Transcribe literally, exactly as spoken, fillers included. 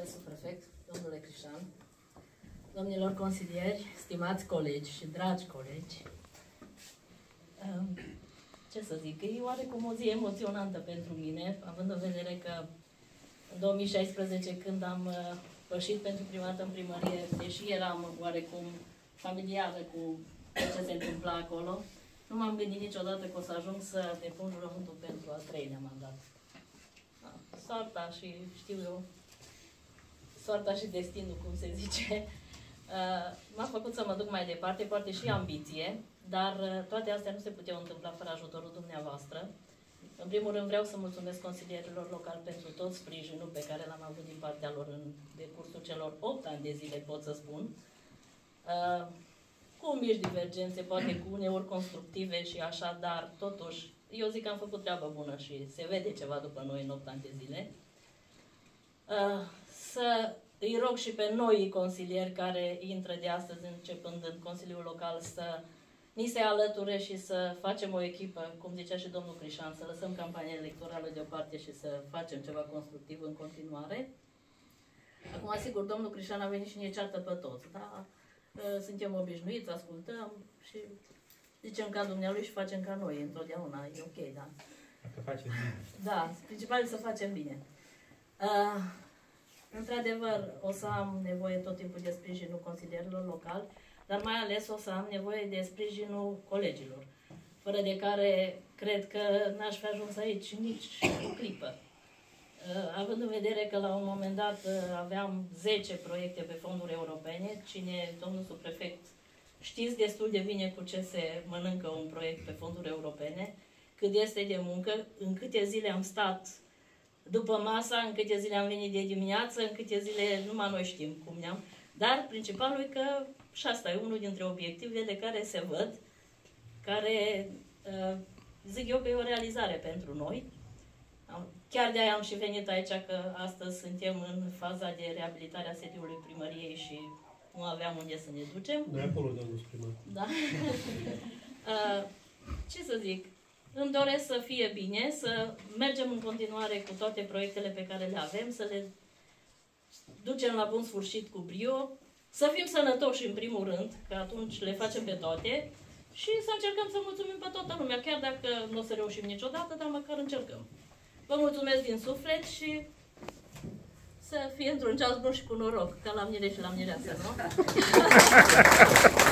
subprefect, domnule Crișan, domnilor consilieri, stimați colegi și dragi colegi, ce să zic, e oarecum o zi emoționantă pentru mine, având în vedere că în două mii șaisprezece, când am pășit pentru prima dată în primărie, deși eram oarecum familiară cu ce se întâmpla acolo, nu m-am gândit niciodată că o să ajung să depun jurământul pentru al treilea mandat. Soarta și, știu eu, soarta și destinul, cum se zice, m-a făcut să mă duc mai departe, poate și ambiție, dar toate astea nu se puteau întâmpla fără ajutorul dumneavoastră. În primul rând vreau să mulțumesc consilierilor locali pentru tot sprijinul pe care l-am avut din partea lor în decursul celor opt ani de zile, pot să spun. Cu mici divergențe, poate cu uneori constructive și așa, dar totuși, eu zic că am făcut treabă bună și se vede ceva după noi în opt ani de zile. Să îi rog și pe noi consilieri care intră de astăzi, începând în Consiliul Local, să ni se alăture și să facem o echipă, cum zicea și domnul Crișan, să lăsăm campania electorală deoparte și să facem ceva constructiv în continuare. Acum, sigur, domnul Crișan a venit și ne ceartă pe toți, da? Suntem obișnuiți, ascultăm și zicem ca dumnealui și facem ca noi, întotdeauna, e ok, da? Dacă facem bine. Da, principal e să facem bine. Uh, Într-adevăr, o să am nevoie tot timpul de sprijinul consilierilor locali, dar mai ales o să am nevoie de sprijinul colegilor, fără de care cred că n-aș fi ajuns aici nici o clipă. Având în vedere că la un moment dat aveam zece proiecte pe fonduri europene, cine, domnul subprefect, știți destul de bine cu ce se mănâncă un proiect pe fonduri europene, cât este de muncă, în câte zile am stat după masa, în câte zile am venit de dimineață, în câte zile numai noi știm cum ne-am. Dar principalul e că și asta e unul dintre obiectivele care se văd, care zic eu că e o realizare pentru noi. Chiar de-aia am și venit aici, că astăzi suntem în faza de reabilitare a sediului primăriei și nu aveam unde să ne ducem. Noi acolo, domnul primar. Da. Ce să zic? Îmi doresc să fie bine, să mergem în continuare cu toate proiectele pe care le avem, să le ducem la bun sfârșit cu brio, să fim sănătoși în primul rând, că atunci le facem pe toate, și să încercăm să mulțumim pe toată lumea, chiar dacă nu o să reușim niciodată, dar măcar încercăm. Vă mulțumesc din suflet și să fie într-un ceas bun și cu noroc, ca la mine și la mireasă, nu?